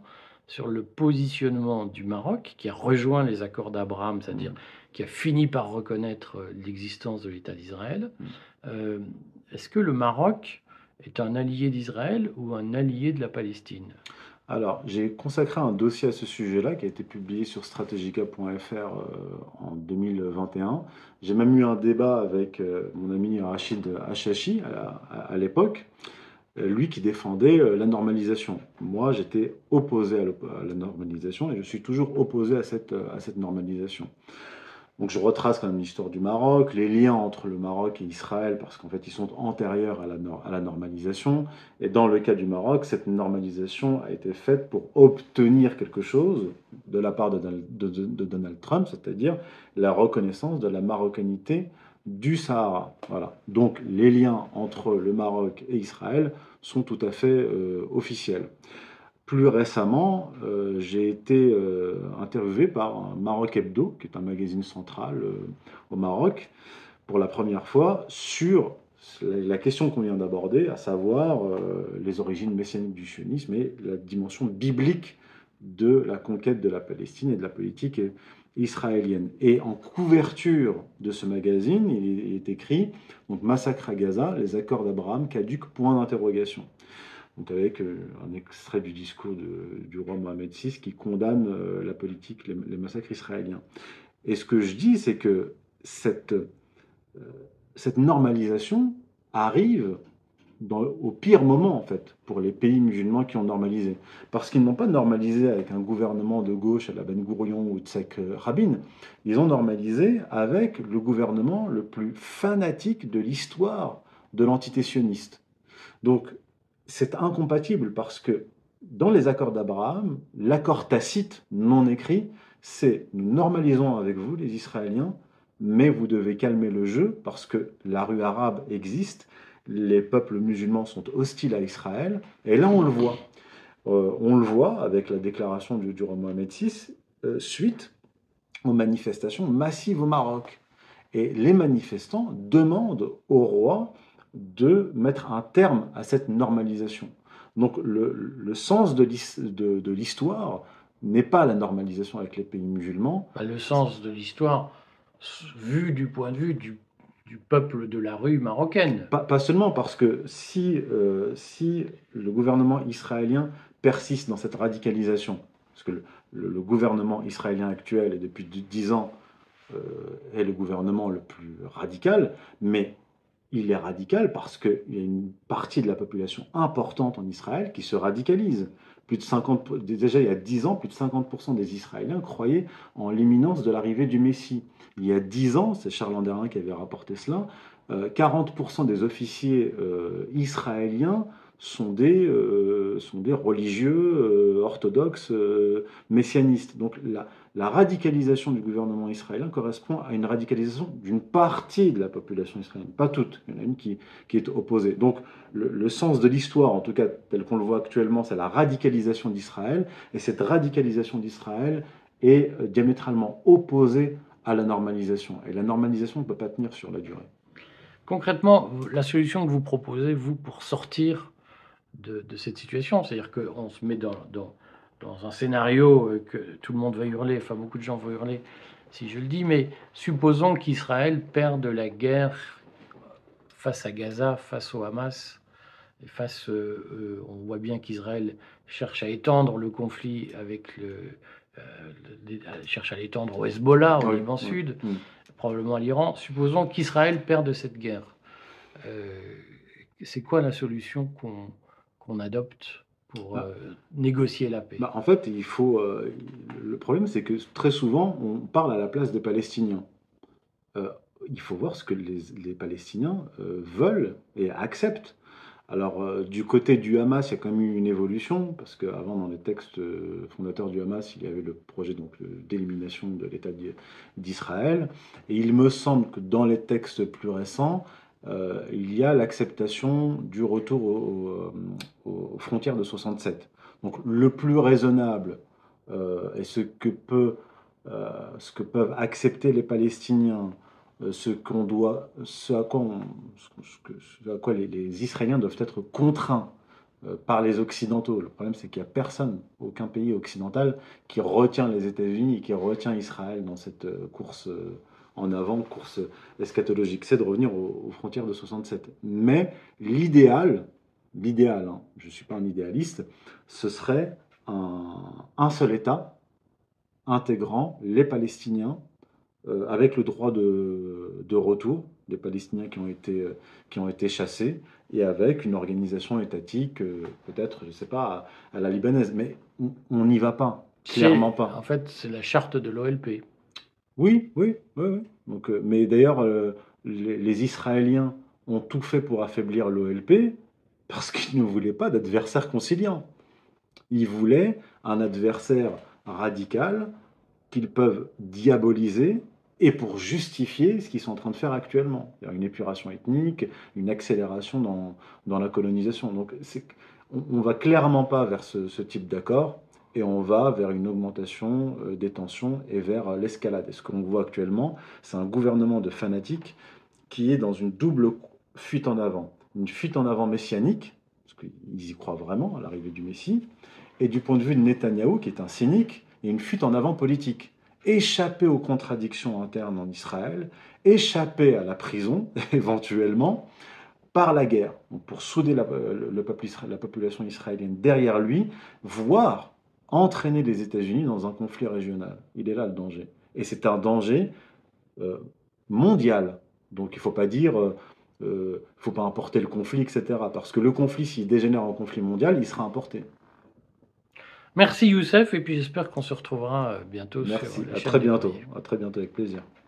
sur le positionnement du Maroc, qui a rejoint les accords d'Abraham, c'est-à-dire Mmh. qui a fini par reconnaître euh, l'existence de l'État d'Israël. Mmh. Euh, Est-ce que le Maroc est un allié d'Israël ou un allié de la Palestine? Alors, j'ai consacré un dossier à ce sujet-là qui a été publié sur strategica point f r euh, en deux mille vingt et un. J'ai même eu un débat avec euh, mon ami Rachid Hachachi à, à- à l'époque, euh, lui qui défendait euh, la normalisation. Moi, j'étais opposé à, l'op- à la normalisation et je suis toujours opposé à cette, euh, à cette normalisation. Donc je retrace quand même l'histoire du Maroc, les liens entre le Maroc et Israël, parce qu'en fait ils sont antérieurs à la, nor- à la normalisation. Et dans le cas du Maroc, cette normalisation a été faite pour obtenir quelque chose de la part de, Donald- de- de- de Donald Trump, c'est-à-dire la reconnaissance de la marocanité du Sahara. Voilà. Donc les liens entre le Maroc et Israël sont tout à fait euh, officiels. Plus récemment, euh, j'ai été euh, interviewé par un Maroc Hebdo, qui est un magazine central euh, au Maroc, pour la première fois sur la la question qu'on vient d'aborder, à savoir euh, les origines messianiques du sionisme et la dimension biblique de la conquête de la Palestine et de la politique euh, israélienne. Et en couverture de ce magazine, il est, il est écrit donc Massacre à Gaza, les accords d'Abraham caduques, point d'interrogation. Donc avec euh, un extrait du discours de- du roi Mohamed six qui condamne euh, la politique, les, les massacres israéliens. Et ce que je dis, c'est que cette, euh, cette normalisation arrive dans, au pire moment, en fait, pour les pays musulmans qui ont normalisé. Parce qu'ils n'ont pas normalisé avec un gouvernement de gauche à la Ben Gourion ou Tzek Rabin, ils ont normalisé avec le gouvernement le plus fanatique de l'histoire de l'entité sioniste. Donc, c'est incompatible parce que dans les accords d'Abraham, l'accord tacite, non écrit, c'est nous normalisons avec vous, les Israéliens, mais vous devez calmer le jeu parce que la rue arabe existe, les peuples musulmans sont hostiles à Israël, et là on le voit. Euh, on le voit avec la déclaration du, du roi Mohamed six, euh, suite aux manifestations massives au Maroc. Et les manifestants demandent au roi de mettre un terme à cette normalisation. Donc le, le sens de l'histoire n'est pas la normalisation avec les pays musulmans. Bah, le sens de l'histoire, vu du point de vue du, du peuple de la rue marocaine. Pas, pas seulement parce que si, euh, si le gouvernement israélien persiste dans cette radicalisation, parce que le, le, le gouvernement israélien actuel est depuis dix ans euh, est le gouvernement le plus radical, mais il est radical parce qu'il y a une partie de la population importante en Israël qui se radicalise. Plus de cinquante, déjà il y a dix ans, plus de cinquante pour cent des Israéliens croyaient en l'imminence de l'arrivée du Messie. Il y a dix ans, c'est Charles Anderlin qui avait rapporté cela, euh, quarante pour cent des officiers euh, israéliens sont des, euh, sont des religieux euh, orthodoxes euh, messianistes. Donc la, la radicalisation du gouvernement israélien correspond à une radicalisation d'une partie de la population israélienne, pas toute. Il y en a une qui, qui est opposée. Donc le, le sens de l'histoire, en tout cas tel qu'on le voit actuellement, c'est la radicalisation d'Israël. Et cette radicalisation d'Israël est euh, diamétralement opposée à la normalisation. Et la normalisation ne peut pas tenir sur la durée. Concrètement, la solution que vous proposez, vous, pour sortir de, de cette situation, c'est-à-dire qu'on se met dans, dans, dans un scénario euh, que tout le monde va hurler, enfin beaucoup de gens vont hurler si je le dis, mais supposons qu'Israël perde la guerre face à Gaza, face au Hamas, et face, euh, euh, on voit bien qu'Israël cherche à étendre le conflit avec le, euh, le- cherche à l'étendre au Hezbollah, au Oui, Liban oui. Sud, Mm. probablement à l'Iran. Supposons qu'Israël perde cette guerre. Euh, c'est quoi la solution qu'on qu'on adopte pour Ah, euh, négocier la paix? bah, en fait, il faut. Euh, le problème, c'est que très souvent, on parle à la place des Palestiniens. Euh, il faut voir ce que les, les Palestiniens euh, veulent et acceptent. Alors, euh, du côté du Hamas, il y a quand même eu une évolution, parce qu'avant, dans les textes euh, fondateurs du Hamas, il y avait le projet donc, euh, d'élimination de l'État d'Israël. Et il me semble que dans les textes plus récents, euh, il y a l'acceptation du retour au- au- aux frontières de soixante-sept. Donc, le plus raisonnable euh, et ce que, peut, euh, ce que peuvent accepter les Palestiniens, euh, ce qu'on doit, ce à quoi, on- ce que- ce à quoi les, les Israéliens doivent être contraints euh, par les Occidentaux. Le problème, c'est qu'il n'y a personne, aucun pays occidental, qui retient les États-Unis et qui retient Israël dans cette euh, course euh, en avant, course eschatologique. C'est de revenir aux, aux frontières de soixante-sept. Mais l'idéal, l'idéal, hein, je ne suis pas un idéaliste, ce serait un, un seul État intégrant les Palestiniens euh, avec le droit de, de retour des Palestiniens qui ont été, euh, qui ont été chassés et avec une organisation étatique, euh, peut-être, je ne sais pas, à, à la libanaise. Mais on n'y va pas, clairement C'est, pas. en fait, c'est la charte de l'O L P. Oui, oui, oui, oui. Donc, euh, mais d'ailleurs, euh, les, les Israéliens ont tout fait pour affaiblir l'O L P parce qu'ils ne voulaient pas d'adversaire conciliant. Ils voulaient un adversaire radical qu'ils peuvent diaboliser et pour justifier ce qu'ils sont en train de faire actuellement. Il y a une épuration ethnique, une accélération dans, dans la colonisation. Donc c'est, on ne va clairement pas vers ce, ce type d'accord et on va vers une augmentation euh, des tensions et vers euh, l'escalade. Et ce qu'on voit actuellement, c'est un gouvernement de fanatiques qui est dans une double fuite en avant. Une fuite en avant messianique, parce qu'ils y croient vraiment à l'arrivée du Messie, et du point de vue de Netanyahou, qui est un cynique, il y a une fuite en avant politique. Échapper aux contradictions internes en Israël, échapper à la prison, éventuellement, par la guerre, donc pour souder la, le peuple, la population israélienne derrière lui, voire entraîner les États-Unis dans un conflit régional. Il est là le danger. Et c'est un danger euh, mondial. Donc il ne faut pas dire, il euh, ne euh, faut pas importer le conflit, et cetera. Parce que le conflit, s'il dégénère en conflit mondial, il sera importé. Merci Youssef, et puis j'espère qu'on se retrouvera bientôt sur Merci, la à chaîne très des bientôt. Courriers. À très bientôt, avec plaisir.